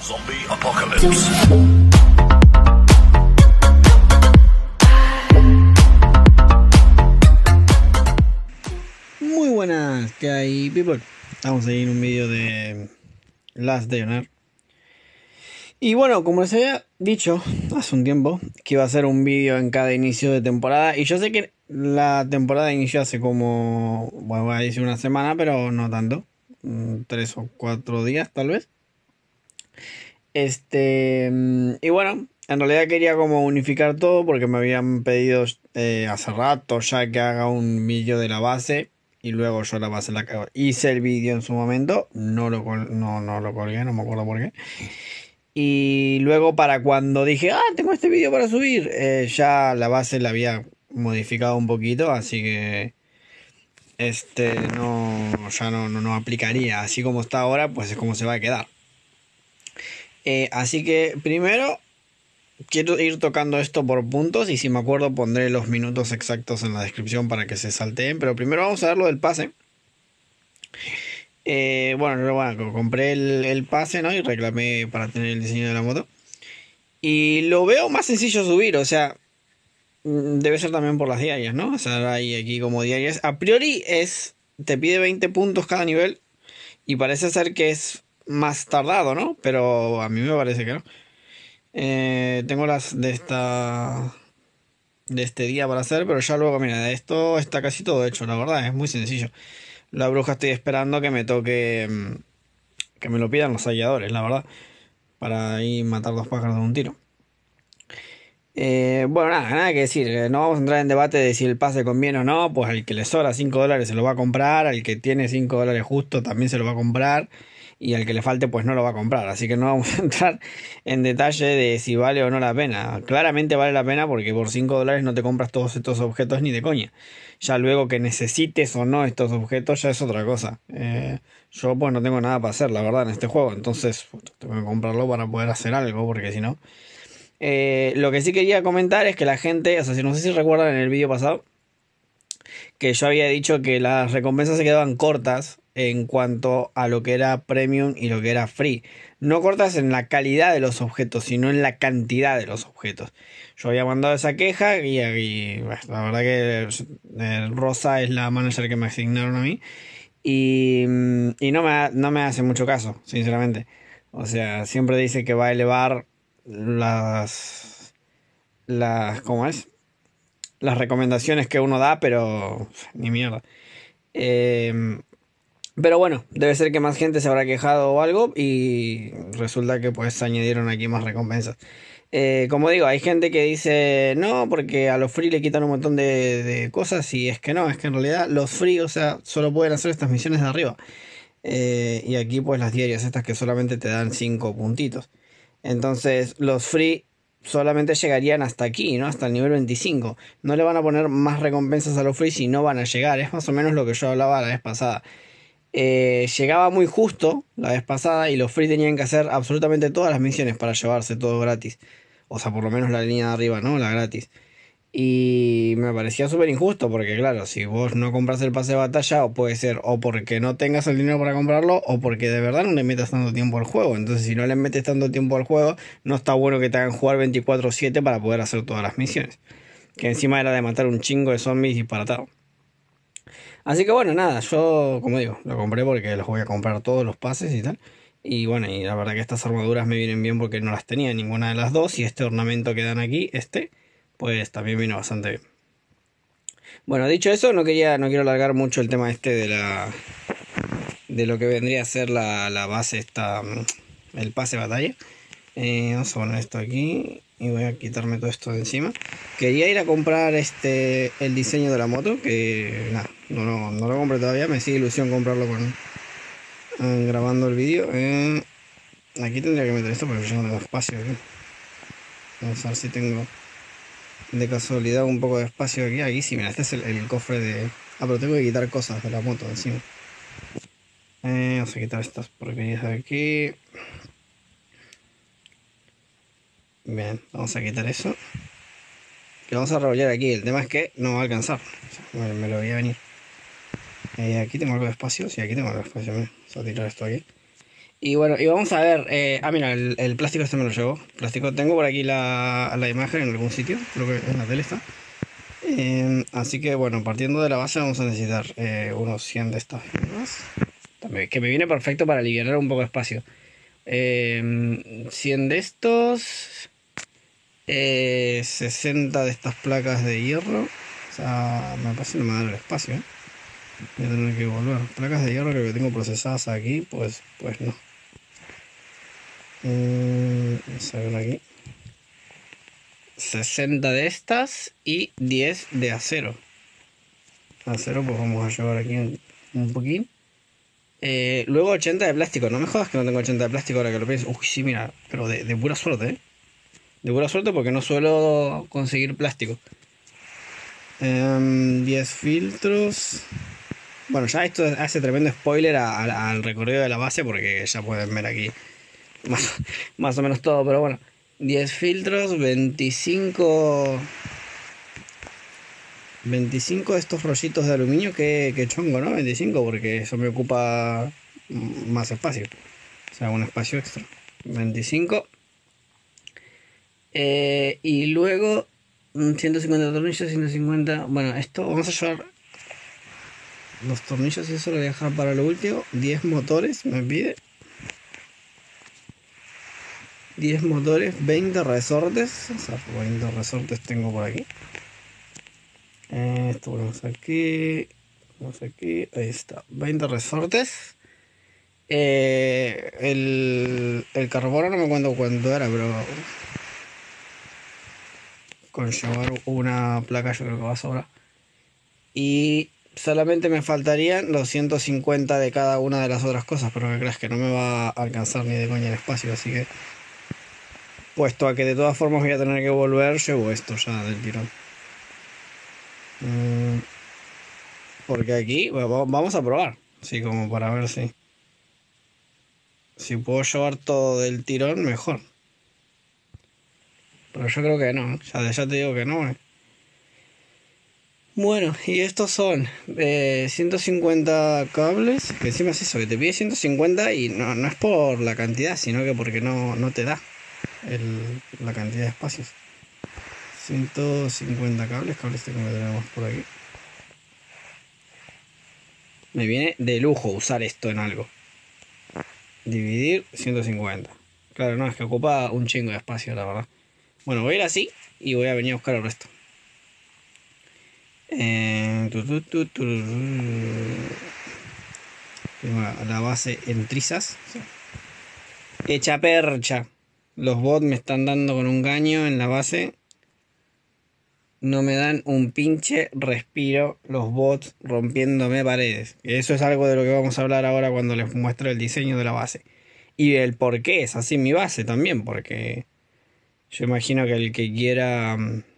Zombie Apocalypse. Muy buenas, ¿qué hay, people? Estamos ahí en un vídeo de Last Day on Earth. Y bueno, como les había dicho hace un tiempo, que iba a hacer un vídeo en cada inicio de temporada. Y yo sé que la temporada inició hace como, bueno, voy a decir una semana, pero no tanto. 3 o 4 días, tal vez. Y bueno, en realidad quería como unificar todo porque me habían pedido hace rato ya que haga un vídeo de la base. Y luego yo la base la cago. Hice el vídeo en su momento, no lo colgué, no me acuerdo por qué. Y luego para cuando dije, tengo este vídeo para subir, ya la base la había modificado un poquito, así que ya no aplicaría. Así como está ahora, pues es como se va a quedar. Así que primero quiero ir tocando esto por puntos y si me acuerdo pondré los minutos exactos en la descripción para que se salteen. Pero primero vamos a ver lo del pase. Bueno, compré el pase, ¿no? Y reclamé para tener el diseño de la moto. Y lo veo más sencillo subir, o sea, debe ser también por las diarias, ¿no? O sea, hay aquí como diarias. A priori te pide 20 puntos cada nivel y parece ser que es más tardado, ¿no? Pero a mí me parece que no. Tengo las de este día para hacer, pero ya luego, mira, de esto está casi todo hecho, la verdad, es muy sencillo. La bruja estoy esperando que me toque, que me lo pidan los halladores, la verdad, para ahí matar dos pájaros de un tiro. Bueno, nada que decir, no vamos a entrar en debate de si el pase conviene o no, pues al que le sobra $5 se lo va a comprar, al que tiene $5 justo también se lo va a comprar y al que le falte pues no lo va a comprar, así que no vamos a entrar en detalle de si vale o no la pena. Claramente vale la pena porque por $5 no te compras todos estos objetos ni de coña. Ya luego que necesites o no estos objetos ya es otra cosa. Yo pues no tengo nada para hacer, la verdad, en este juego, entonces tengo que comprarlo para poder hacer algo porque si no... Lo que sí quería comentar es que la gente, o sea, no sé si recuerdan en el vídeo pasado, que yo había dicho que las recompensas se quedaban cortas en cuanto a lo que era premium y lo que era free. No cortas en la calidad de los objetos, sino en la cantidad de los objetos. Yo había mandado esa queja y bueno, la verdad que Rosa es la manager que me asignaron a mí. Y no me hace mucho caso, sinceramente. O sea, siempre dice que va a elevar ¿cómo es? Las recomendaciones que uno da, pero ni mierda. Pero bueno, debe ser que más gente se habrá quejado o algo y resulta que pues añadieron aquí más recompensas. Como digo, hay gente que dice no, porque a los free le quitan un montón de cosas y es que no, es que en realidad los free, o sea, solo pueden hacer estas misiones de arriba. Y aquí pues las diarias estas que solamente te dan 5 puntitos. Entonces los free solamente llegarían hasta aquí, ¿no? Hasta el nivel 25. No le van a poner más recompensas a los free si no van a llegar. Es más o menos lo que yo hablaba la vez pasada. Llegaba muy justo la vez pasada y los free tenían que hacer absolutamente todas las misiones para llevarse todo gratis. O sea, por lo menos la línea de arriba, ¿no? La gratis. Y me parecía súper injusto porque claro, si vos no compras el pase de batalla, o puede ser o porque no tengas el dinero para comprarlo o porque de verdad no le metas tanto tiempo al juego. Entonces si no le metes tanto tiempo al juego, no está bueno que te hagan jugar 24/7 para poder hacer todas las misiones. Que encima era de matar un chingo de zombies disparatados. Así que bueno, nada, yo como digo, lo compré porque los voy a comprar todos los pases y tal. Y bueno, y la verdad que estas armaduras me vienen bien porque no las tenía ninguna de las dos. Y este ornamento que dan aquí, pues también vino bastante bien. Bueno, dicho eso, no quiero alargar mucho el tema de lo que vendría a ser la base el pase de batalla. Vamos a poner esto aquí y voy a quitarme todo esto de encima. Quería ir a comprar el diseño de la moto, que nada, no lo compré todavía, me sigue ilusión comprarlo grabando el vídeo. Aquí tendría que meter esto porque yo no tengo espacio aquí. Vamos a ver si tengo de casualidad un poco de espacio aquí. Aquí sí, mira, este es el cofre de... pero tengo que quitar cosas de la moto encima. Vamos a quitar estas porquerías de aquí. Bien, vamos a quitar eso. Y vamos a revolver aquí. El tema es que no va a alcanzar. O sea, me lo voy a venir. Aquí tengo algo de espacio. Sí, aquí tengo algo de espacio. Mira. Vamos a tirar esto aquí. Y bueno, y vamos a ver. Mira, el plástico este me lo llevo. Plástico, tengo por aquí la imagen en algún sitio. Creo que en la tele está. Así que bueno, partiendo de la base vamos a necesitar unos 100 de estas fibras. Que me viene perfecto para aliviar un poco de espacio. 100 de estos. 60 de estas placas de hierro. O sea, me parece que no me da el espacio, ¿eh? Voy a tener que volver. Placas de hierro que tengo procesadas aquí, pues no. Vamos a ver aquí. 60 de estas y 10 de acero. Acero, pues vamos a llevar aquí un poquín. Luego 80 de plástico. No me jodas que no tengo 80 de plástico ahora que lo pienso. Uy, sí, mira, pero de pura suerte, ¿eh? De pura suerte porque no suelo conseguir plástico. 10 filtros. Bueno, ya esto hace tremendo spoiler al recorrido de la base porque ya pueden ver aquí más o menos todo, pero bueno. 10 filtros, 25 de estos rollitos de aluminio, que chongo, ¿no? 25 porque eso me ocupa más espacio. O sea, un espacio extra. 25. Y luego 150 tornillos, 150. Bueno, esto vamos a llevar los tornillos y eso lo voy a dejar para lo último. 10 motores, me pide. 10 motores, 20 resortes. O sea, 20 resortes tengo por aquí. Esto ponemos aquí. Vamos aquí. Ahí está. 20 resortes. El carbono no me acuerdo cuánto era, pero con llevar una placa yo creo que va a sobrar. Y solamente me faltarían los 150 de cada una de las otras cosas, pero que creas que no me va a alcanzar ni de coña el espacio, así que puesto a que de todas formas voy a tener que volver, llevo esto ya del tirón. Porque aquí vamos a probar, así como para ver si puedo llevar todo del tirón, mejor. Pero yo creo que no, ya te digo que no. Bueno, y estos son 150 cables, que encima es eso, que te pide 150 y no es por la cantidad, sino que porque no te da la cantidad de espacios. 150 cables que tenemos por aquí. Me viene de lujo usar esto en algo. Dividir 150. Claro, no, es que ocupa un chingo de espacio, la verdad. Bueno, voy a ir así y voy a venir a buscar el resto. Tengo la base en trizas. Hecha percha. Los bots me están dando con un caño en la base. No me dan un pinche respiro los bots rompiéndome paredes. Eso es algo de lo que vamos a hablar ahora cuando les muestre el diseño de la base. Y el por qué es así mi base también, porque yo imagino que el que quiera...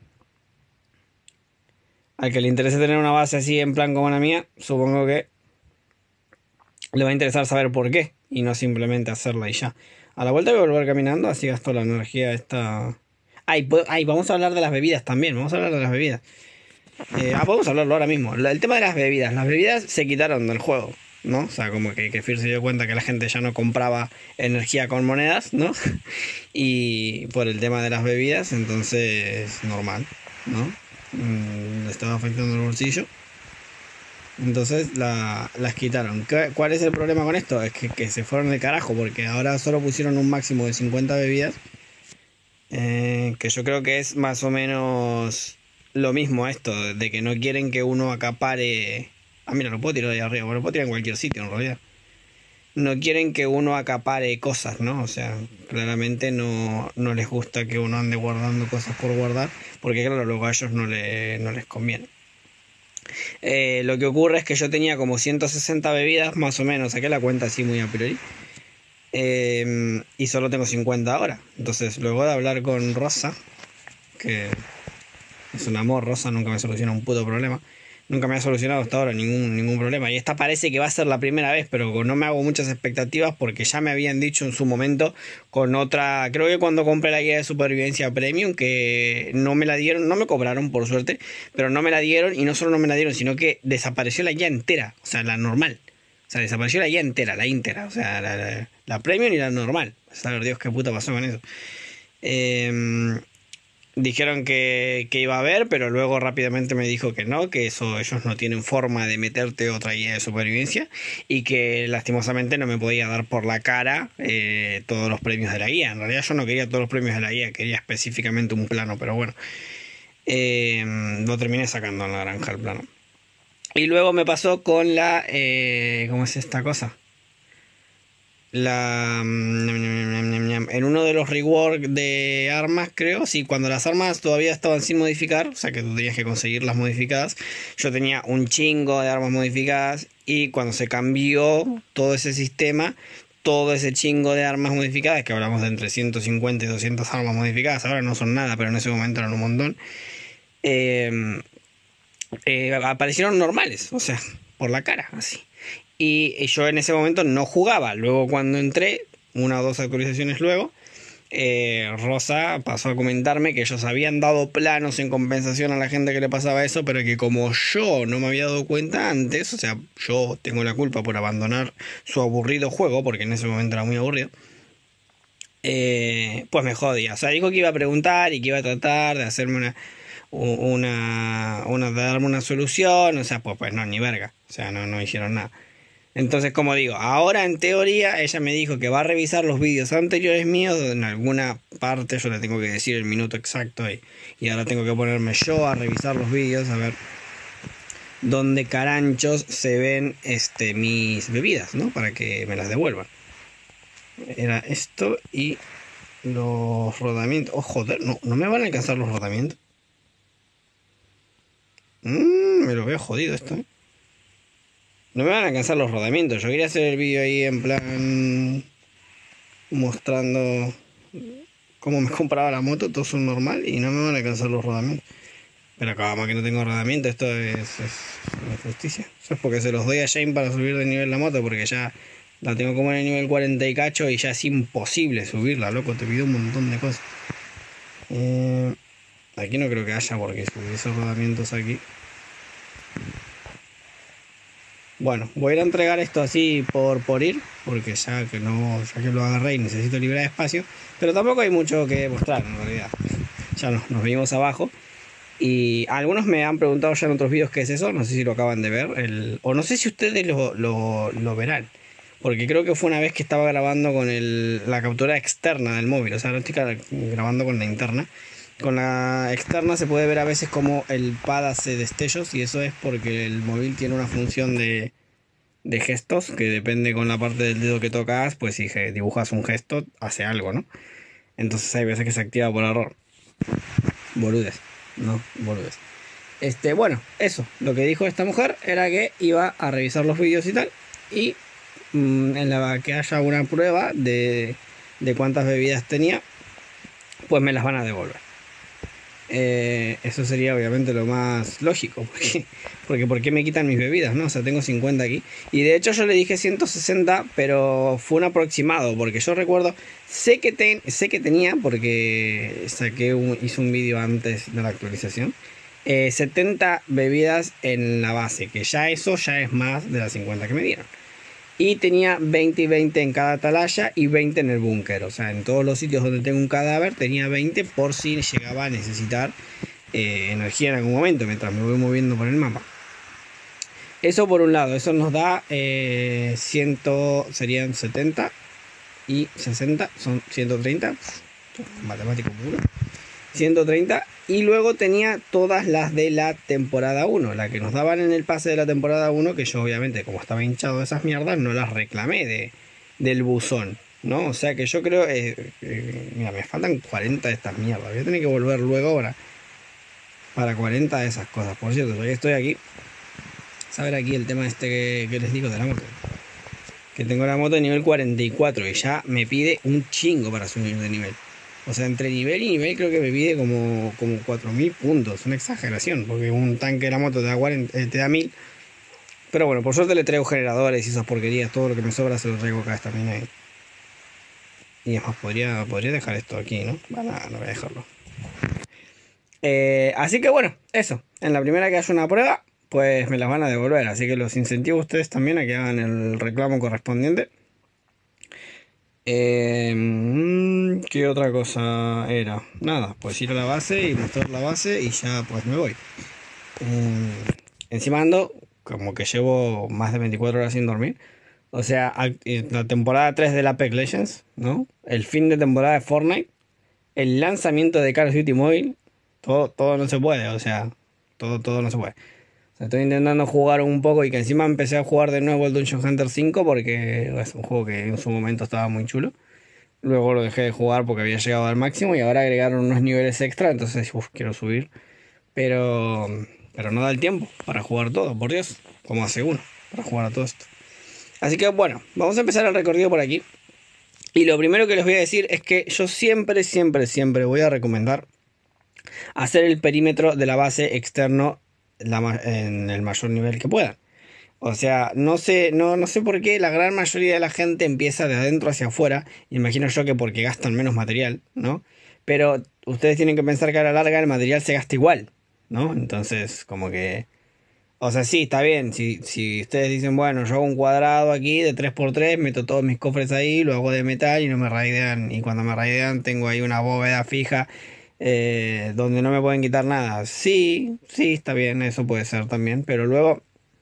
al que le interese tener una base así en plan como la mía, supongo que le va a interesar saber por qué y no simplemente hacerla y ya. A la vuelta voy a volver caminando, así gasto la energía esta... vamos a hablar de las bebidas también, vamos a hablar de las bebidas. Podemos hablarlo ahora mismo. El tema de las bebidas. Las bebidas se quitaron del juego, ¿no? O sea, como que Kefir se dio cuenta que la gente ya no compraba energía con monedas, ¿no? Y por el tema de las bebidas, entonces normal, ¿no? Le estaba afectando el bolsillo. Entonces las quitaron. ¿Cuál es el problema con esto? Es que se fueron de carajo porque ahora solo pusieron un máximo de 50 bebidas. Que yo creo que es más o menos lo mismo esto, de que no quieren que uno acapare... Ah, mira, lo puedo tirar ahí arriba, bueno, lo puedo tirar en cualquier sitio en realidad. No quieren que uno acapare cosas, ¿no? O sea, claramente no les gusta que uno ande guardando cosas por guardar, porque claro, luego a ellos no les conviene. Lo que ocurre es que yo tenía como 160 bebidas, más o menos, saqué la cuenta así muy a priori. Y solo tengo 50 ahora. Entonces, luego de hablar con Rosa, que es un amor, Rosa nunca me soluciona un puto problema. Nunca me ha solucionado hasta ahora ningún problema. Y esta parece que va a ser la primera vez, pero no me hago muchas expectativas porque ya me habían dicho en su momento con otra... Creo que cuando compré la guía de supervivencia premium, que no me la dieron, no me cobraron por suerte, pero no me la dieron y no solo no me la dieron, sino que desapareció la guía entera, o sea, la normal. O sea, desapareció la guía entera, la íntegra. O sea, la premium y la normal. Saber Dios qué puta pasó con eso. Dijeron que iba a haber, pero luego rápidamente me dijo que no, que eso ellos no tienen forma de meterte otra guía de supervivencia y que lastimosamente no me podía dar por la cara todos los premios de la guía. En realidad yo no quería todos los premios de la guía, quería específicamente un plano, pero bueno, lo terminé sacando en la granja el plano. Y luego me pasó con la... ¿cómo es esta cosa? En uno de los rework de armas, creo, sí, cuando las armas todavía estaban sin modificar, o sea que tú tenías que conseguirlas modificadas, yo tenía un chingo de armas modificadas y cuando se cambió todo ese sistema, todo ese chingo de armas modificadas, que hablamos de entre 150 y 200 armas modificadas, ahora no son nada, pero en ese momento eran un montón, aparecieron normales, o sea, por la cara, así. Y yo en ese momento no jugaba. Luego cuando entré, una o dos actualizaciones luego, Rosa pasó a comentarme que ellos habían dado planos en compensación a la gente que le pasaba eso, pero que como yo no me había dado cuenta antes, o sea, yo tengo la culpa por abandonar su aburrido juego, porque en ese momento era muy aburrido, pues me jodía. O sea, dijo que iba a preguntar y que iba a tratar de hacerme de darme una solución. O sea, pues no, ni verga. O sea, no hicieron nada. Entonces, como digo, ahora en teoría ella me dijo que va a revisar los vídeos anteriores míos, donde en alguna parte yo le tengo que decir el minuto exacto y ahora tengo que ponerme yo a revisar los vídeos a ver dónde caranchos se ven mis bebidas, ¿no? Para que me las devuelvan. Era esto y los rodamientos. Oh, joder, no me van a alcanzar los rodamientos. Me lo veo jodido esto, ¿eh? No me van a alcanzar los rodamientos. Yo quería hacer el vídeo ahí en plan mostrando cómo me compraba la moto, todo es normal y no me van a alcanzar los rodamientos. Pero acabamos que no tengo rodamientos, esto es una injusticia. Eso es porque se los doy a Shane para subir de nivel la moto, porque ya la tengo como en el nivel 40 y cacho y ya es imposible subirla, loco, te pido un montón de cosas. Aquí no creo que haya porque subí esos rodamientos aquí. Bueno, voy a ir a entregar esto así por ir, porque ya que lo agarré y necesito liberar espacio, pero tampoco hay mucho que mostrar en realidad. Ya nos venimos abajo y algunos me han preguntado ya en otros vídeos qué es eso, no sé si lo acaban de ver, o no sé si ustedes lo verán, porque creo que fue una vez que estaba grabando con la captura externa del móvil, o sea, no estoy grabando con la interna. Con la externa se puede ver a veces como el pad hace destellos y eso es porque el móvil tiene una función de gestos que depende con la parte del dedo que tocas, pues si dibujas un gesto hace algo, ¿no? Entonces hay veces que se activa por error. Boludes, no, boludes. Bueno, eso, lo que dijo esta mujer era que iba a revisar los vídeos y tal y en la que haya una prueba de cuántas bebidas tenía, pues me las van a devolver. Eso sería obviamente lo más lógico, porque ¿por qué me quitan mis bebidas? ¿No? O sea, tengo 50 aquí. Y de hecho yo le dije 160, pero fue un aproximado, porque yo recuerdo, sé que tenía, porque hice un vídeo antes de la actualización, 70 bebidas en la base, que ya eso ya es más de las 50 que me dieron. Y tenía 20 y 20 en cada atalaya y 20 en el búnker. O sea, en todos los sitios donde tengo un cadáver tenía 20 por si llegaba a necesitar energía en algún momento mientras me voy moviendo por el mapa. Eso por un lado, eso nos da serían 70 y 60, son 130. Matemático puro. 130 y luego tenía todas las de la temporada 1, la que nos daban en el pase de la temporada 1, que yo obviamente como estaba hinchado de esas mierdas no las reclamé del buzón, ¿no? O sea que yo creo, mira, me faltan 40 de estas mierdas, voy a tener que volver luego ahora para 40 de esas cosas. Por cierto, ya que estoy aquí, saber aquí el tema que les digo de la moto, que tengo la moto de nivel 44 y ya me pide un chingo para subir de nivel. O sea, entre nivel y nivel creo que me pide como 4000 puntos. Una exageración, porque un tanque de la moto te da 1000. Pero bueno, por suerte le traigo generadores y esas porquerías. Todo lo que me sobra se lo traigo acá también ahí. Y es más, podría dejar esto aquí, ¿no? Bueno, no voy a dejarlo. Así que bueno, eso. En la primera que haya una prueba, pues me las van a devolver. Así que los incentivo a ustedes también a que hagan el reclamo correspondiente. ¿Qué otra cosa era? Nada, pues ir a la base y mostrar la base y ya pues me voy. Encima ando como que llevo más de 24 horas sin dormir. O sea, la temporada 3 de la Apex Legends, ¿no? El fin de temporada de Fortnite, el lanzamiento de Call of Duty Mobile, todo no se puede, o sea, todo no se puede. O sea, estoy intentando jugar un poco y que encima empecé a jugar de nuevo el Dungeon Hunter 5 porque es un juego que en su momento estaba muy chulo. Luego lo dejé de jugar porque había llegado al máximo y ahora agregaron unos niveles extra, entonces quiero subir. Pero, pero no da el tiempo para jugar todo, por Dios, como hace uno, para jugar a todo esto. Así que bueno, vamos a empezar el recorrido por aquí. Y lo primero que les voy a decir es que yo siempre voy a recomendar hacer el perímetro de la base externo en el mayor nivel que puedan. O sea, no sé por qué la gran mayoría de la gente empieza de adentro hacia afuera. Imagino yo que porque gastan menos material, ¿no? Pero ustedes tienen que pensar que a la larga el material se gasta igual, ¿no? Entonces, como que... O sea, sí, está bien. Si ustedes dicen, bueno, yo hago un cuadrado aquí de 3x3, meto todos mis cofres ahí, lo hago de metal y no me raidean. Y cuando me raidean tengo ahí una bóveda fija donde no me pueden quitar nada. Sí, sí, está bien, eso puede ser también. Pero luego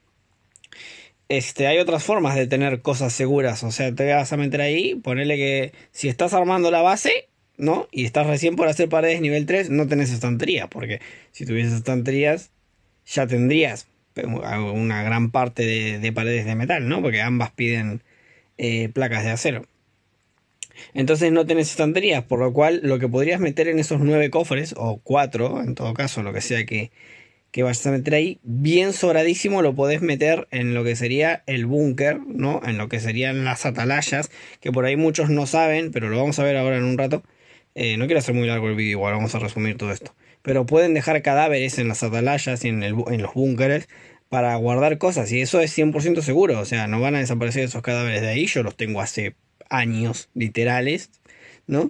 hay otras formas de tener cosas seguras. O sea, te vas a meter ahí, ponerle que si estás armando la base, ¿no? Y estás recién por hacer paredes nivel 3 no tenés estantería. Porque si tuvieses estanterías, ya tendrías una gran parte de paredes de metal, ¿no? Porque ambas piden placas de acero. Entonces no tenés estanterías, por lo cual lo que podrías meter en esos 9 cofres, o 4 en todo caso, lo que sea que vayas a meter ahí, bien sobradísimo lo podés meter en lo que sería el búnker, ¿no? En lo que serían las atalayas, que por ahí muchos no saben, pero lo vamos a ver ahora en un rato. No quiero hacer muy largo el vídeo, igual vamos a resumir todo esto. Pero pueden dejar cadáveres en las atalayas y en los búnkeres para guardar cosas, y eso es 100% seguro, o sea, no van a desaparecer esos cadáveres de ahí, yo los tengo hace años, literales, ¿no?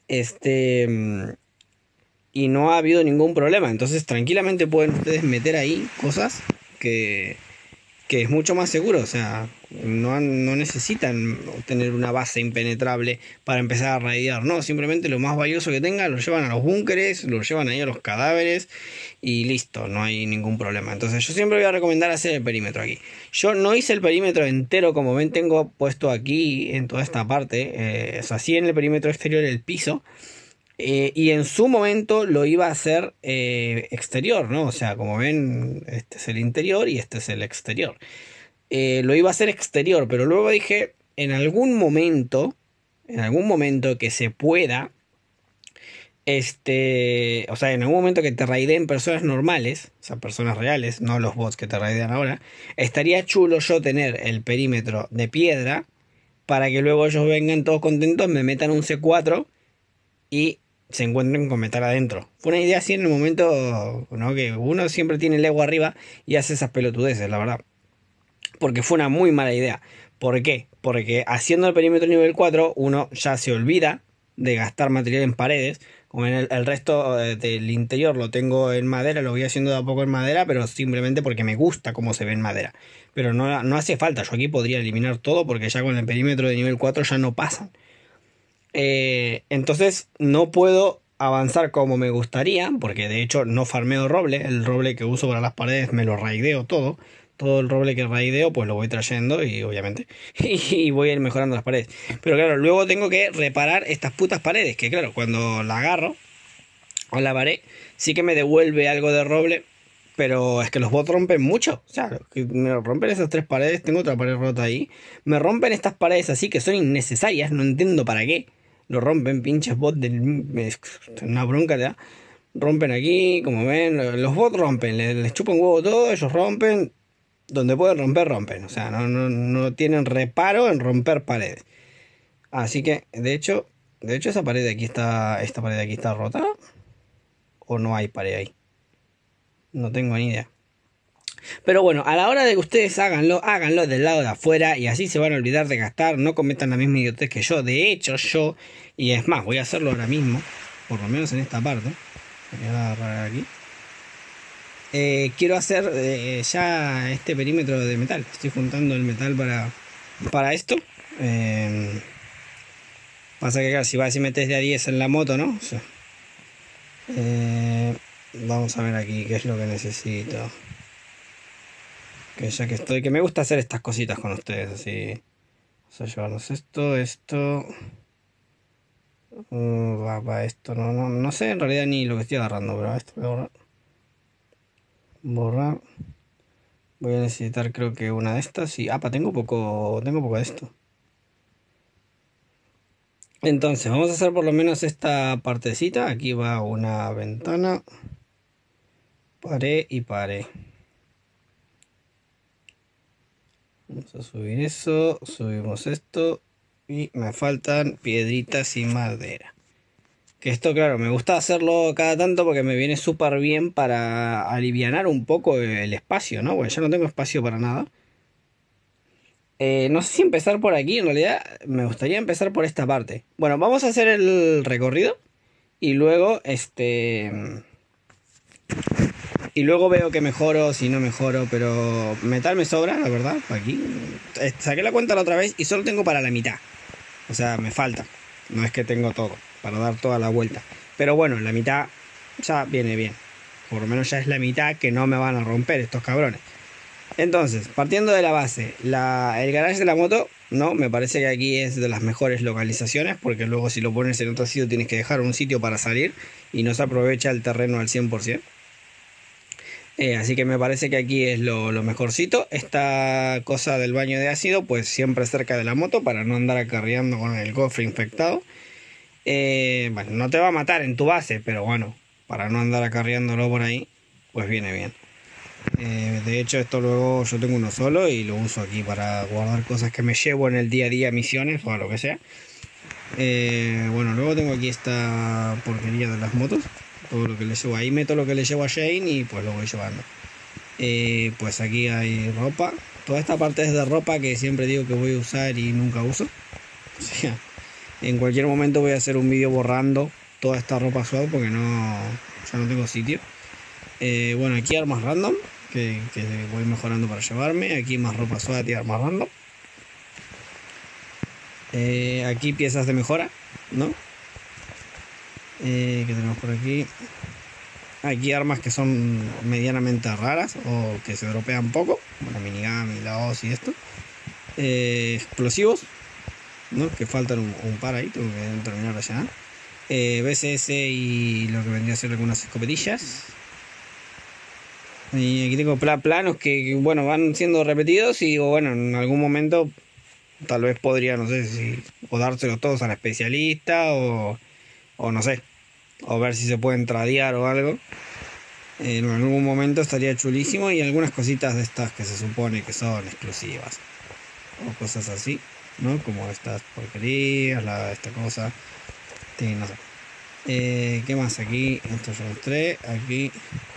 Y no ha habido ningún problema. Entonces tranquilamente pueden ustedes meter ahí cosas que, que es mucho más seguro. O sea, no necesitan tener una base impenetrable para empezar a raidear. No, simplemente lo más valioso que tengan lo llevan a los búnkeres, lo llevan ahí a los cadáveres y listo, no hay ningún problema. Entonces yo siempre voy a recomendar hacer el perímetro aquí. Yo no hice el perímetro entero, como ven tengo puesto aquí en toda esta parte. O sea, sí en el perímetro exterior el piso. Y en su momento lo iba a hacer exterior, ¿no? O sea, como ven, este es el interior y este es el exterior. Lo iba a hacer exterior, pero luego dije, en algún momento que se pueda, o sea, en algún momento que te raideen personas normales, o sea, personas reales, no los bots que te raidean ahora, estaría chulo yo tener el perímetro de piedra para que luego ellos vengan todos contentos, me metan un C4 y se encuentren con metal adentro. Fue una idea así en el momento, ¿no? Que uno siempre tiene el ego arriba y hace esas pelotudeces, la verdad. Porque fue una muy mala idea. ¿Por qué? Porque haciendo el perímetro nivel 4, uno ya se olvida de gastar material en paredes. Como en el resto del interior lo tengo en madera, lo voy haciendo de a poco en madera, pero simplemente porque me gusta cómo se ve en madera. Pero no hace falta, yo aquí podría eliminar todo porque ya con el perímetro de nivel 4 ya no pasan. Entonces no puedo avanzar como me gustaría, porque de hecho no farmeo roble, el roble que uso para las paredes me lo raideo todo el roble que raideo pues lo voy trayendo y obviamente y voy a ir mejorando las paredes. Pero claro, luego tengo que reparar estas putas paredes, que claro, cuando la agarro o la pared sí que me devuelve algo de roble, pero es que los bots rompen mucho. O sea, que me rompen esas 3 paredes, tengo otra pared rota ahí. Me rompen estas paredes así que son innecesarias, no entiendo para qué. Lo rompen, pinches bots una bronca, ¿ya? Rompen aquí, como ven, los bots rompen, les chupan huevo todo, ellos rompen. Donde pueden romper, rompen. O sea, no tienen reparo en romper paredes. Así que, de hecho esa pared de aquí esta pared de aquí está rota. ¿O no hay pared ahí? No tengo ni idea. Pero bueno, a la hora de que ustedes háganlo del lado de afuera y así se van a olvidar de gastar, no cometan la misma idiotez que yo. De hecho, y es más, voy a hacerlo ahora mismo, por lo menos en esta parte. Voy a agarrar aquí. quiero hacer ya este perímetro de metal. Estoy juntando el metal para esto. Pasa que claro, si metes de a 10 en la moto, ¿no? O sea, vamos a ver aquí qué es lo que necesito. Que ya que estoy, que me gusta hacer estas cositas con ustedes, así. Vamos a llevarnos esto. Va esto, no sé en realidad ni lo que estoy agarrando, pero esto voy a borrar. Borrar. Voy a necesitar creo que una de estas y... tengo poco de esto. Entonces, vamos a hacer por lo menos esta partecita. Aquí va una ventana. Pared y pared. Vamos a subir eso. Subimos esto. Y me faltan piedritas y madera. Que esto, claro, me gusta hacerlo cada tanto porque me viene súper bien para alivianar un poco el espacio, ¿no? Porque ya no tengo espacio para nada. No sé si empezar por aquí, en realidad me gustaría empezar por esta parte. Bueno, vamos a hacer el recorrido y luego y luego veo que mejoro, si no mejoro, pero metal me sobra, la verdad, aquí. Saqué la cuenta la otra vez y solo tengo para la mitad. O sea, me falta. No es que tengo todo para dar toda la vuelta. Pero bueno, la mitad ya viene bien. Por lo menos ya es la mitad que no me van a romper estos cabrones. Entonces, partiendo de la base, el garage de la moto, no, me parece que aquí es de las mejores localizaciones, porque luego si lo pones en otro sitio tienes que dejar un sitio para salir y no se aprovecha el terreno al 100%. Así que me parece que aquí es lo mejorcito. Esta cosa del baño de ácido, pues siempre cerca de la moto para no andar acarreando con el cofre infectado. Bueno, no te va a matar en tu base, pero bueno, para no andar acarreándolo por ahí, pues viene bien. De hecho, esto luego yo tengo uno solo y lo uso aquí para guardar cosas que me llevo en el día a día, misiones o lo que sea. Bueno, luego tengo aquí esta porquería de las motos. Todo lo que le llevo ahí, meto lo que le llevo a Shane y pues lo voy llevando. Pues aquí hay ropa. Toda esta parte es de ropa que siempre digo que voy a usar y nunca uso. O sea, en cualquier momento voy a hacer un vídeo borrando toda esta ropa suave porque ya no tengo sitio. Bueno, aquí armas random que voy mejorando para llevarme. Aquí más ropa suave y armas random. Aquí piezas de mejora, ¿no? ¿Qué tenemos por aquí? Aquí armas que son medianamente raras o que se dropean poco, como la minigami, la OS y esto. Explosivos, ¿no? Que faltan un par ahí, tengo que terminar de llenar. BCS y lo que vendría a ser algunas escopetillas. Y aquí tengo planos que bueno, van siendo repetidos y bueno, en algún momento tal vez podría, no sé si o dárselos todos al especialista o no sé, o ver si se pueden tradear o algo. En algún momento estaría chulísimo y algunas cositas de estas que se supone que son exclusivas o cosas así, ¿no? Como estas porquerías, esta cosa, no sé. ¿Qué más aquí? Esto yo mostré, aquí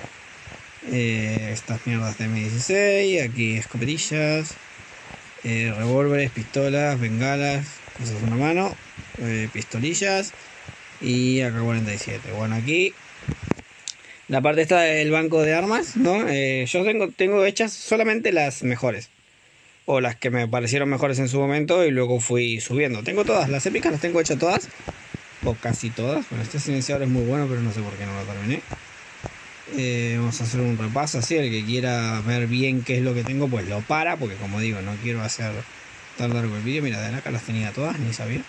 estas mierdas de M16, aquí escopetillas, revólveres, pistolas, bengalas, cosas de una mano, pistolillas y AK-47. Bueno, aquí la parte esta del banco de armas, ¿no? Yo tengo hechas solamente las mejores. O las que me parecieron mejores en su momento y luego fui subiendo. Tengo todas, las épicas las tengo hechas todas. O casi todas. Bueno, este silenciador es muy bueno, pero no sé por qué no lo terminé. Vamos a hacer un repaso así. El que quiera ver bien qué es lo que tengo, pues lo para. Porque como digo, no quiero hacer tan largo el vídeo. Mira, de acá las tenía todas, ni sabía.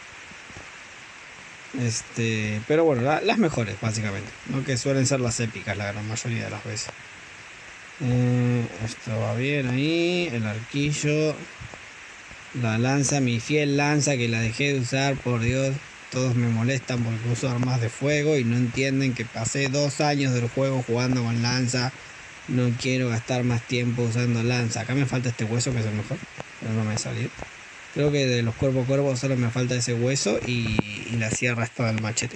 Pero bueno, las mejores básicamente, ¿no? Que suelen ser las épicas la gran mayoría de las veces. Esto va bien ahí. El arquillo, la lanza, mi fiel lanza que la dejé de usar, por Dios. Todos me molestan porque uso armas de fuego y no entienden que pasé 2 años del juego jugando con lanza. No quiero gastar más tiempo usando lanza. Acá me falta este hueso que es el mejor, pero no me ha salido. Creo que de los cuerpo a cuerpo solo me falta ese hueso y la sierra está del machete.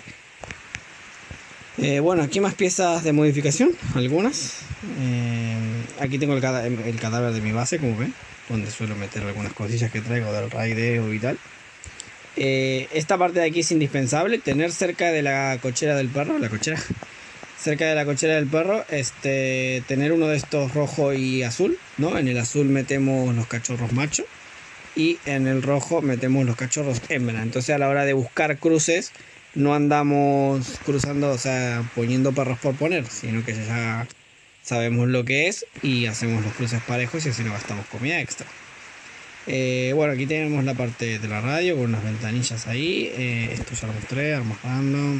Bueno, aquí más piezas de modificación, algunas. Aquí tengo el cadáver de mi base, como ven, donde suelo meter algunas cosillas que traigo del raideo y tal. Esta parte de aquí es indispensable, tener cerca de la cochera del perro, la cochera, cerca de la cochera del perro, tener uno de estos rojo y azul, ¿no? En el azul metemos los cachorros machos y en el rojo metemos los cachorros hembra. Entonces a la hora de buscar cruces no andamos cruzando, o sea, poniendo perros por poner, sino que ya sabemos lo que es y hacemos los cruces parejos y así no gastamos comida extra. Bueno, aquí tenemos la parte de la radio con unas ventanillas ahí. Esto ya lo mostré, armas random.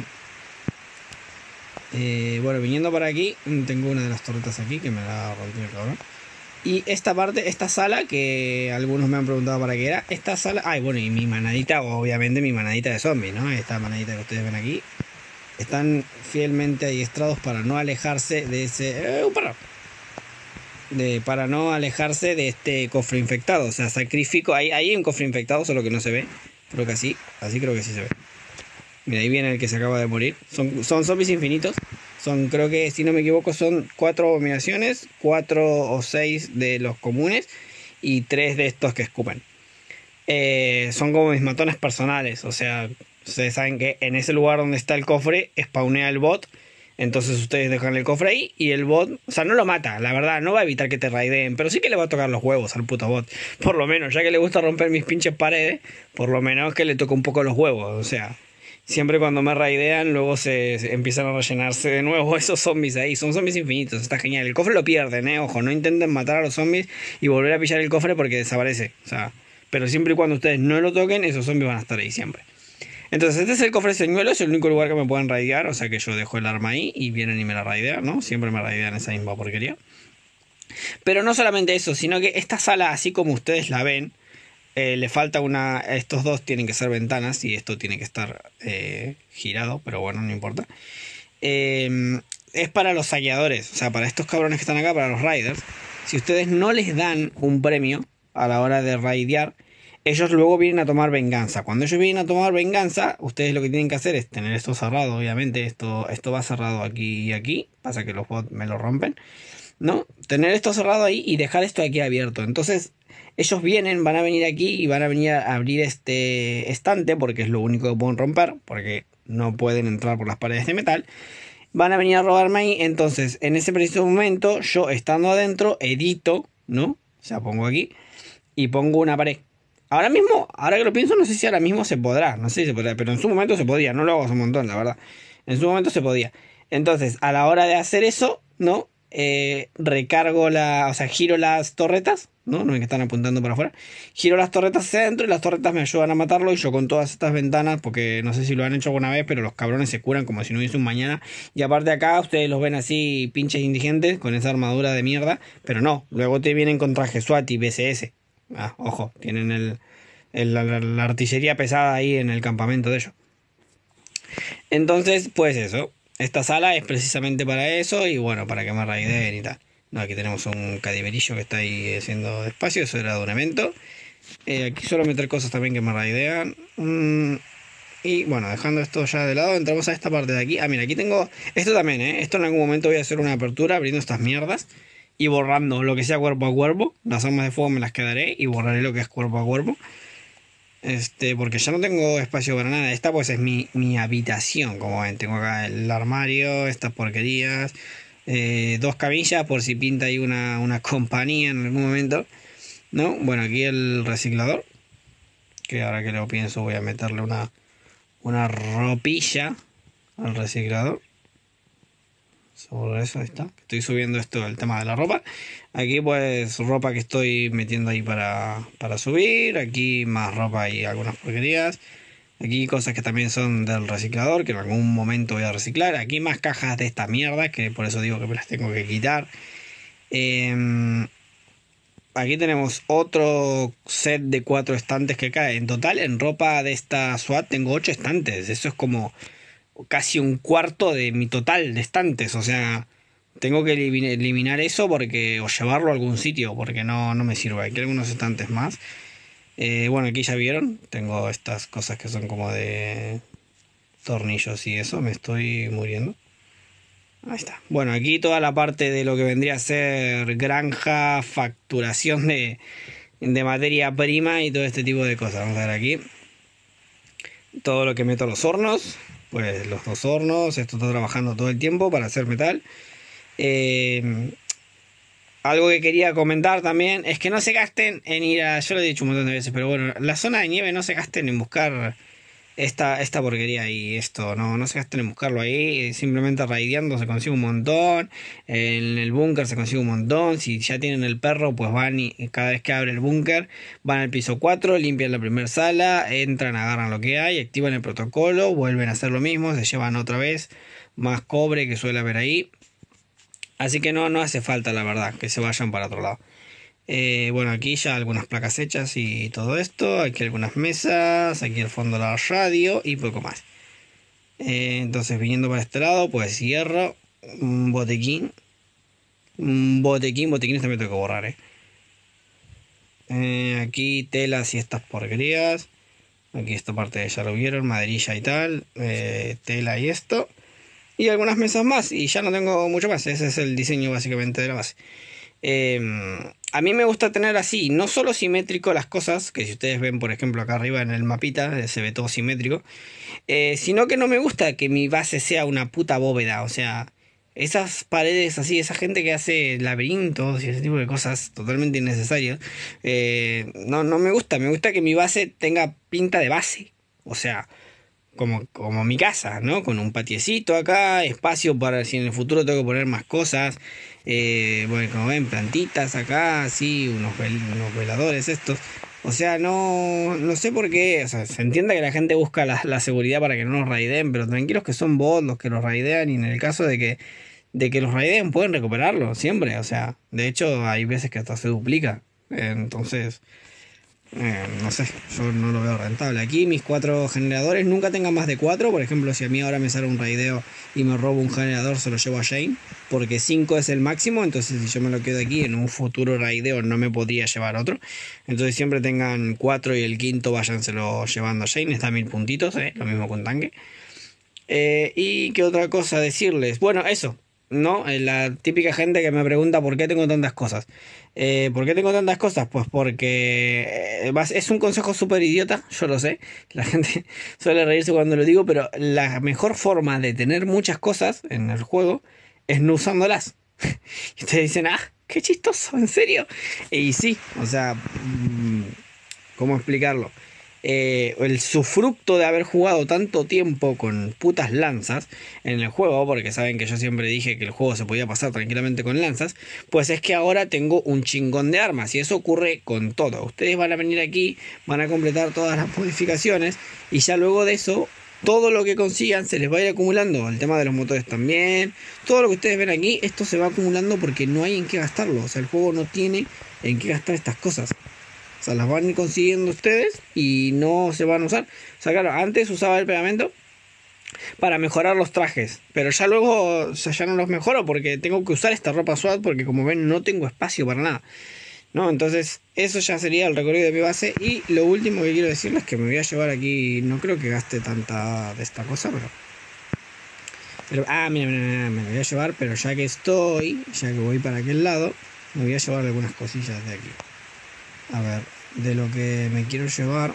Bueno, viniendo por aquí, tengo una de las torretas aquí que me la rompió el cabrón. Y esta parte, esta sala, que algunos me han preguntado para qué era. Esta sala, ay, bueno, y mi manadita, obviamente mi manadita de zombies, ¿no? Esta manadita que ustedes ven aquí. Están fielmente adiestrados para no alejarse de ese... ¡Un perro! Para no alejarse de este cofre infectado. O sea, sacrifico... Ahí hay un cofre infectado, solo que no se ve. Creo que así creo que sí se ve. Mira, ahí viene el que se acaba de morir. Son zombies infinitos. Son, creo que, si no me equivoco, son 4 abominaciones, 4 o 6 de los comunes y 3 de estos que escupen. Son como mis matones personales. O sea, ustedes saben que en ese lugar donde está el cofre, spawnea el bot. Entonces ustedes dejan el cofre ahí y el bot, o sea, no lo mata, la verdad, no va a evitar que te raideen, pero sí que le va a tocar los huevos al puto bot. Por lo menos, ya que le gusta romper mis pinches paredes, por lo menos que le toque un poco los huevos. O sea, siempre cuando me raidean, luego se empiezan a rellenarse de nuevo esos zombies ahí. Son zombies infinitos, está genial. El cofre lo pierden, ojo, no intenten matar a los zombies y volver a pillar el cofre porque desaparece. O sea, pero siempre y cuando ustedes no lo toquen, esos zombies van a estar ahí siempre. Entonces este es el cofre de señuelo, es el único lugar que me pueden raidear, o sea que yo dejo el arma ahí y vienen y me la raidean, ¿no? Siempre me raidean esa misma porquería. Pero no solamente eso, sino que esta sala, así como ustedes la ven, le falta una... Estos dos tienen que ser ventanas y esto tiene que estar girado, pero bueno, no importa. Es para los saqueadores, o sea, para estos cabrones que están acá, para los raiders. Si ustedes no les dan un premio a la hora de raidear, ellos luego vienen a tomar venganza. Cuando ellos vienen a tomar venganza, ustedes lo que tienen que hacer es tener esto cerrado, obviamente. Esto va cerrado aquí y aquí. Pasa que los bots me lo rompen, ¿no? Tener esto cerrado ahí y dejar esto aquí abierto. Entonces, ellos van a venir aquí y van a venir a abrir este estante, porque es lo único que pueden romper, porque no pueden entrar por las paredes de metal. Van a venir a robarme ahí. Entonces, en ese preciso momento, yo estando adentro, edito, ¿no? O sea, pongo aquí y pongo una pared. Ahora mismo, ahora que lo pienso, no sé si ahora mismo se podrá, no sé si se podrá, pero en su momento se podía, no lo hago hace un montón, la verdad. En su momento se podía. Entonces, a la hora de hacer eso, ¿no? Recargo o sea, giro las torretas, ¿no? No es que están apuntando para afuera. Giro las torretas hacia adentro y las torretas me ayudan a matarlo. Y yo con todas estas ventanas, porque no sé si lo han hecho alguna vez, pero los cabrones se curan como si no hubiese un mañana. Y aparte acá, ustedes los ven así, pinches indigentes, con esa armadura de mierda. Pero no, luego te vienen con traje SWAT y BCS. Ah, ojo, tienen la artillería pesada ahí en el campamento de ellos. Entonces, pues eso. Esta sala es precisamente para eso y bueno, para que me raideen y tal. No, aquí tenemos un cadiverillo que está ahí haciendo despacio, eso era de un evento. Aquí suelo meter cosas también que me raidean. Y bueno, dejando esto ya de lado, entramos a esta parte de aquí. Ah, mira, aquí tengo... Esto también, Esto en algún momento voy a hacer una apertura abriendo estas mierdas y borrando lo que sea cuerpo a cuerpo. Las armas de fuego me las quedaré y borraré lo que es cuerpo a cuerpo. Porque ya no tengo espacio para nada. Esta pues es mi habitación, como ven. Tengo acá el armario, estas porquerías, 2 camillas por si pinta ahí una compañía en algún momento, ¿no? Bueno, aquí el reciclador, que ahora que lo pienso voy a meterle una ropilla al reciclador. Sobre eso está. Estoy subiendo esto, el tema de la ropa. Aquí pues ropa que estoy metiendo ahí para subir. Aquí más ropa y algunas porquerías. Aquí cosas que también son del reciclador, que en algún momento voy a reciclar. Aquí más cajas de esta mierda, que por eso digo que me las tengo que quitar. Aquí tenemos otro set de 4 estantes que cae. En total, en ropa de esta SWAT tengo 8 estantes. Eso es como casi un cuarto de mi total de estantes. O sea, tengo que eliminar eso porque o llevarlo a algún sitio porque no me sirve. Aquí hay algunos estantes más. Bueno, aquí ya vieron. Tengo estas cosas que son como de tornillos y eso. Me estoy muriendo. Ahí está. Bueno, aquí toda la parte de lo que vendría a ser granja, facturación de materia prima y todo este tipo de cosas. Vamos a ver aquí. Todo lo que meto a los hornos. pues los dos hornos. Esto está trabajando todo el tiempo para hacer metal. Eh, Algo que quería comentar también es que no se gasten en ir a... Yo lo he dicho un montón de veces, pero bueno, la zona de nieve no se gasten en buscar esta porquería y esto, no se gasten en buscarlo ahí, simplemente raideando se consigue un montón, en el búnker se consigue un montón, si ya tienen el perro pues van y cada vez que abre el búnker van al piso 4, limpian la primera sala, entran, agarran lo que hay, activan el protocolo, vuelven a hacer lo mismo, se llevan otra vez más cobre que suele haber ahí, así que no hace falta la verdad que se vayan para otro lado. Bueno, aquí ya algunas placas hechas y todo esto. Aquí algunas mesas. Aquí el fondo de la radio y poco más. Entonces, viniendo para este lado, pues hierro, un botequín. Botequines también tengo que borrar, aquí telas y estas porquerías. Aquí esta parte ya lo vieron, maderilla y tal. Tela y esto. Y algunas mesas más. Y ya no tengo mucho más. Ese es el diseño básicamente de la base. A mí me gusta tener así, no solo simétrico las cosas, que si ustedes ven por ejemplo acá arriba en el mapita, se ve todo simétrico, sino que no me gusta que mi base sea una puta bóveda, o sea, esas paredes así, esa gente que hace laberintos y ese tipo de cosas totalmente innecesarias, no me gusta que mi base tenga pinta de base, o sea... Como mi casa, ¿no? Con un patiecito acá, espacio para si en el futuro tengo que poner más cosas. Bueno, como ven, plantitas acá, así, unos veladores estos. O sea, no sé por qué. O sea, se entiende que la gente busca la seguridad para que no nos raideen, pero tranquilos que son bots los que los raidean y en el caso de que los raideen pueden recuperarlo siempre. O sea, de hecho hay veces que hasta se duplica. Entonces... no sé, yo no lo veo rentable. Aquí mis 4 generadores nunca tengan más de 4. Por ejemplo, si a mí ahora me sale un raideo y me robo un generador, se lo llevo a Shane. Porque 5 es el máximo. Entonces, si yo me lo quedo aquí, en un futuro raideo no me podría llevar otro. Entonces, siempre tengan 4 y el quinto váyanselo llevando a Shane. Está a 1000 puntitos, lo mismo con tanque. Y qué otra cosa decirles. Bueno, eso. ¿No? La típica gente que me pregunta por qué tengo tantas cosas. ¿Por qué tengo tantas cosas? Pues porque es un consejo súper idiota, yo lo sé. La gente suele reírse cuando lo digo, pero la mejor forma de tener muchas cosas en el juego es no usándolas. Y ustedes dicen, ah, qué chistoso, ¿en serio? Y sí, o sea, ¿cómo explicarlo? El sufructo de haber jugado tanto tiempo con putas lanzas en el juego, porque saben que yo siempre dije que el juego se podía pasar tranquilamente con lanzas, pues es que ahora tengo un chingón de armas y eso ocurre con todo. Ustedes van a venir aquí, van a completar todas las modificaciones y ya luego de eso, todo lo que consigan se les va a ir acumulando. El tema de los motores también, todo lo que ustedes ven aquí, esto se va acumulando porque no hay en qué gastarlo. O sea, el juego no tiene en qué gastar estas cosas. O sea, las van a ir consiguiendo ustedes y no se van a usar. O sea, claro, antes usaba el pegamento para mejorar los trajes, pero ya luego, o sea, ya no los mejoro porque tengo que usar esta ropa SWAT porque como ven no tengo espacio para nada, ¿no? Entonces eso ya sería el recorrido de mi base y lo último que quiero decirles es que me voy a llevar aquí, no creo que gaste tanta de esta cosa, mira, me voy a llevar, pero ya que ya que voy para aquel lado, me voy a llevar algunas cosillas de aquí. A ver, de lo que me quiero llevar,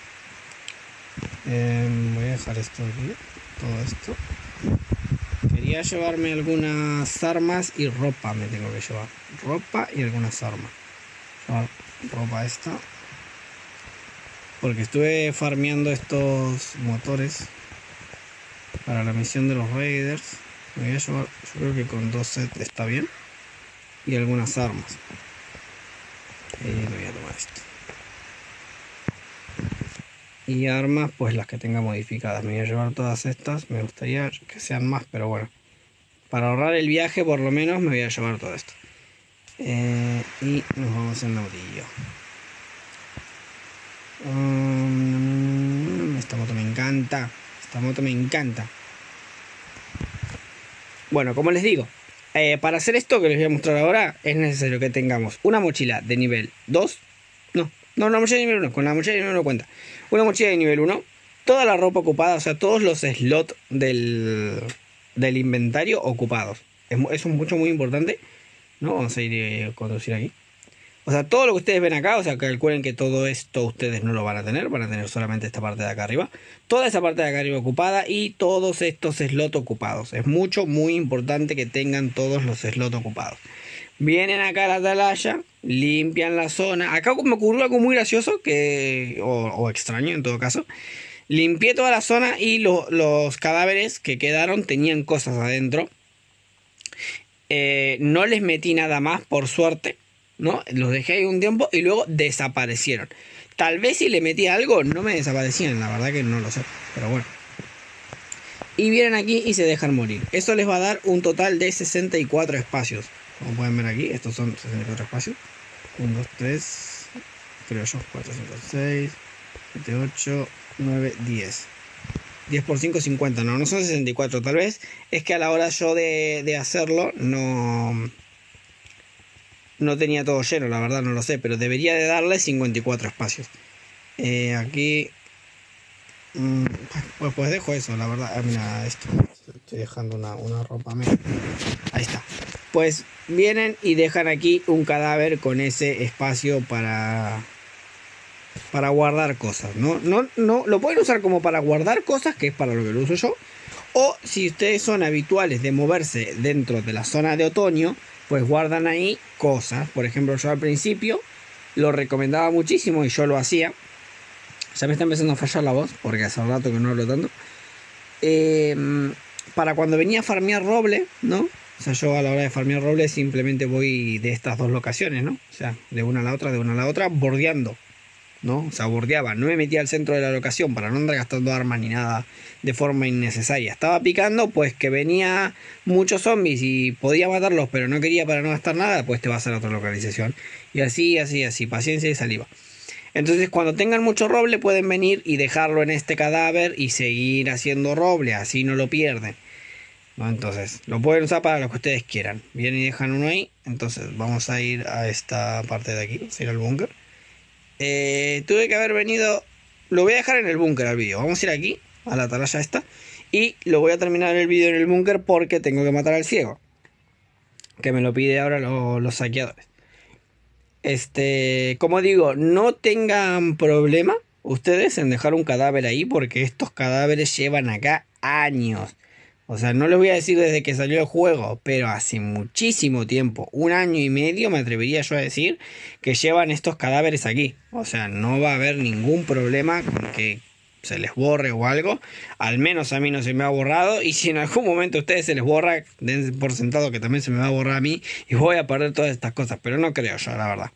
voy a dejar esto aquí, todo esto. Quería llevarme algunas armas y ropa, me tengo que llevar. Ropa y algunas armas. Llevar ropa esta. Porque estuve farmeando estos motores para la misión de los Raiders. Me voy a llevar, yo creo que con 2 sets está bien. Y algunas armas. Me voy a tomar esto. Y armas, pues las que tenga modificadas. Me voy a llevar todas estas. Me gustaría que sean más, pero bueno. Para ahorrar el viaje, por lo menos, me voy a llevar todo esto. Y nos vamos en autillo. Esta moto me encanta. Esta moto me encanta. Bueno, como les digo, para hacer esto que les voy a mostrar ahora, es necesario que tengamos una mochila de nivel 2. No, una mochila de nivel 1. Con la mochila de nivel 1 cuenta. Una mochila de nivel 1. Toda la ropa ocupada, o sea, todos los slots del inventario ocupados. Eso es muy importante. ¿No? Vamos a ir a conducir aquí. O sea, todo lo que ustedes ven acá, o sea, calculen que todo esto ustedes no lo van a tener solamente esta parte de acá arriba. Toda esa parte de acá arriba ocupada y todos estos slots ocupados. Es muy importante que tengan todos los slots ocupados. Vienen acá a la atalaya, limpian la zona. Acá me ocurrió algo muy gracioso, o extraño en todo caso. Limpié toda la zona y los cadáveres que quedaron tenían cosas adentro. No les metí nada más, por suerte, ¿no? Los dejé ahí un tiempo y luego desaparecieron. Tal vez si le metí algo no me desaparecían, la verdad que no lo sé, pero bueno. Y vienen aquí y se dejan morir. Eso les va a dar un total de 64 espacios. Como pueden ver aquí, estos son 64 espacios. 1, 2, 3, creo yo, 4, 5, 6, 7, 8, 9, 10. 10 por 5, 50. No son 64. Tal vez es que a la hora yo de hacerlo no tenía todo lleno, la verdad no lo sé. Pero debería de darle 54 espacios. Aquí... pues dejo eso, la verdad. Mira esto. Estoy dejando una ropa. Ahí está. Pues vienen y dejan aquí un cadáver con ese espacio para guardar cosas, ¿no? Lo pueden usar como para guardar cosas, que es para lo que lo uso yo. O si ustedes son habituales de moverse dentro de la zona de otoño, pues guardan ahí cosas. Por ejemplo, yo al principio lo recomendaba muchísimo y yo lo hacía. Ya me está empezando a fallar la voz, porque hace rato que no hablo tanto. Para cuando venía a farmear roble, ¿no? O sea, yo a la hora de farmear roble simplemente voy de estas dos locaciones, ¿no? O sea, de una a la otra, bordeando, ¿no? O sea, bordeaba, no me metía al centro de la locación para no andar gastando armas ni nada de forma innecesaria. Estaba picando, pues que venía muchos zombies y podía matarlos, pero no quería para no gastar nada, pues te vas a la otra localización. Y así, paciencia y saliva. Entonces cuando tengan mucho roble pueden venir y dejarlo en este cadáver y seguir haciendo roble, así no lo pierden, ¿no? Entonces lo pueden usar para lo que ustedes quieran. Vienen y dejan uno ahí. Entonces vamos a ir a esta parte de aquí, vamos a ir al búnker. Tuve que haber venido... Lo voy a dejar en el búnker al vídeo. Vamos a ir aquí, a la atalaya esta. Y lo voy a terminar el vídeo en el búnker porque tengo que matar al ciego, que me lo pide ahora los saqueadores. Como digo, no tengan problema ustedes en dejar un cadáver ahí, porque estos cadáveres llevan acá años. O sea, no les voy a decir desde que salió el juego, pero hace muchísimo tiempo, 1 año y medio me atrevería yo a decir, que llevan estos cadáveres aquí. O sea, no va a haber ningún problema con que se les borre o algo. Al menos a mí no se me ha borrado, y si en algún momento a ustedes se les borra, den por sentado que también se me va a borrar a mí y voy a perder todas estas cosas, pero no creo yo, la verdad.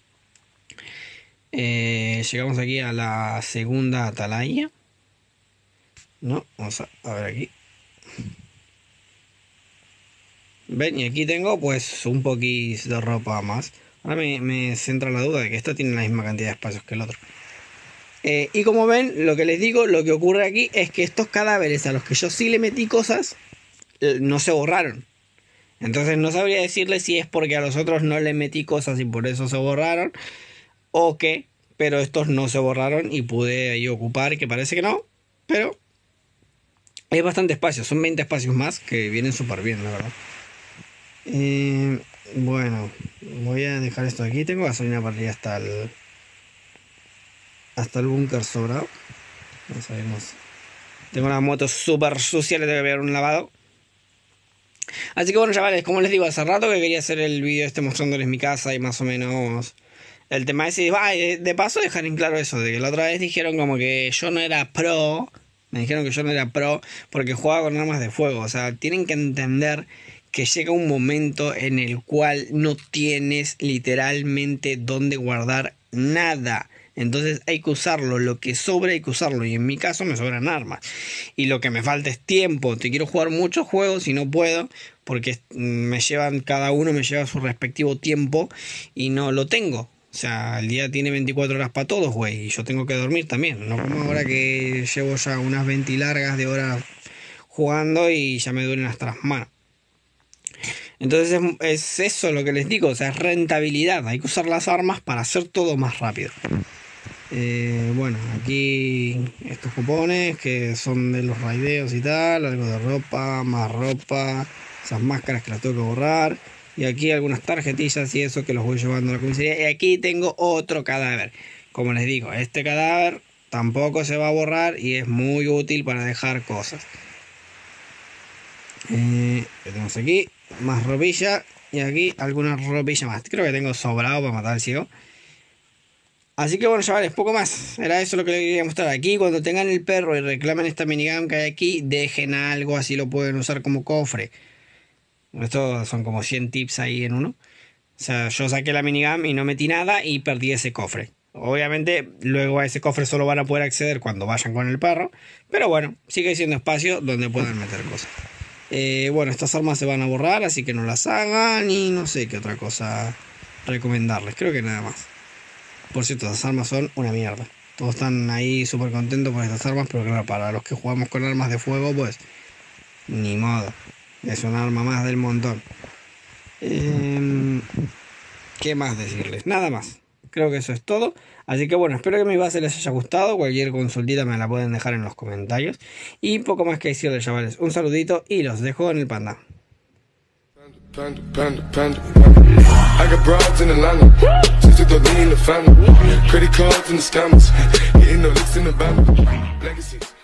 Llegamos aquí a la segunda atalaya, ¿no? Vamos a ver aquí. Ven, y aquí tengo pues un poquito de ropa más. Ahora me centra la duda de que esto tiene la misma cantidad de espacios que el otro. Y como ven, lo que les digo, lo que ocurre aquí es que estos cadáveres a los que yo sí le metí cosas, no se borraron. Entonces no sabría decirles si es porque a los otros no le metí cosas y por eso se borraron, o qué, pero estos no se borraron y pude ahí ocupar, que parece que no, pero hay bastante espacio, son 20 espacios más que vienen súper bien, la verdad. Bueno, voy a dejar esto aquí. Tengo gasolina para ir hasta el búnker sobrado. Vamos a ver más. Tengo una moto súper sucia, le tengo que dar un lavado. Así que bueno, chavales, como les digo, hace rato que quería hacer el vídeo mostrándoles mi casa y más o menos el tema ese. De paso dejar en claro eso, de que la otra vez dijeron como que yo no era pro. Me dijeron que yo no era pro porque jugaba con armas de fuego. O sea, tienen que entender que llega un momento en el cual no tienes literalmente dónde guardar nada. Entonces hay que usarlo, lo que sobra hay que usarlo, y en mi caso me sobran armas. Y lo que me falta es tiempo. Te quiero jugar muchos juegos y no puedo, porque cada uno me lleva su respectivo tiempo y no lo tengo. O sea, el día tiene 24 horas para todos, güey, y yo tengo que dormir también. No como ahora que llevo ya unas 20 largas de horas jugando y ya me duelen hasta las manos. Entonces es eso lo que les digo, o sea, es rentabilidad. Hay que usar las armas para hacer todo más rápido. Bueno, aquí estos cupones que son de los raideos y tal, algo de ropa, más ropa, esas máscaras que las tengo que borrar. Y aquí algunas tarjetillas y eso que los voy llevando a la comisaría. Y aquí tengo otro cadáver. Como les digo, este cadáver tampoco se va a borrar y es muy útil para dejar cosas. Lo tenemos aquí, más ropilla. Y aquí alguna ropilla más. Creo que tengo sobrado para matar al ciego. Así que bueno, chavales, poco más. Era eso lo que les quería mostrar. Aquí cuando tengan el perro y reclamen esta minigun que hay aquí, dejen algo, así lo pueden usar como cofre. Estos son como 100 tips ahí en uno. O sea, yo saqué la minigun y no metí nada y perdí ese cofre. Obviamente, luego a ese cofre solo van a poder acceder cuando vayan con el perro. Pero bueno, sigue siendo espacio donde puedan meter cosas. Bueno, estas armas se van a borrar, así que no las hagan. Y no sé qué otra cosa recomendarles. Creo que nada más. Por cierto, estas armas son una mierda. Todos están ahí súper contentos por estas armas. Pero claro, para los que jugamos con armas de fuego, pues ni modo. Es un arma más del montón. ¿Qué más decirles? Nada más. Creo que eso es todo. Así que bueno, espero que mi base les haya gustado. Cualquier consultita me la pueden dejar en los comentarios. Y poco más que decirles, chavales. Un saludito y los dejo en el panda. Panda, panda, panda, panda. I got broads in Atlanta, just to throw me in the family. Credit cards and the scammers, getting no licks in the band. Legacy.